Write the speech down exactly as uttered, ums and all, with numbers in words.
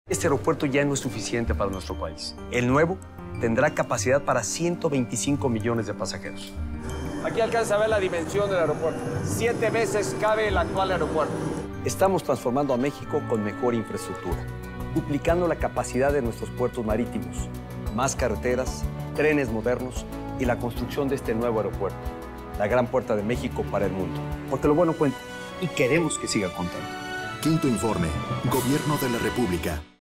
Este aeropuerto ya no es suficiente para nuestro país. El nuevo tendrá capacidad para ciento veinticinco millones de pasajeros. Aquí alcanza a ver la dimensión del aeropuerto. Siete veces cabe el actual aeropuerto. Estamos transformando a México con mejor infraestructura, duplicando la capacidad de nuestros puertos marítimos, más carreteras, trenes modernos y la construcción de este nuevo aeropuerto, la gran puerta de México para el mundo. Porque lo bueno cuenta y queremos que siga contando. Quinto informe, Gobierno de la República.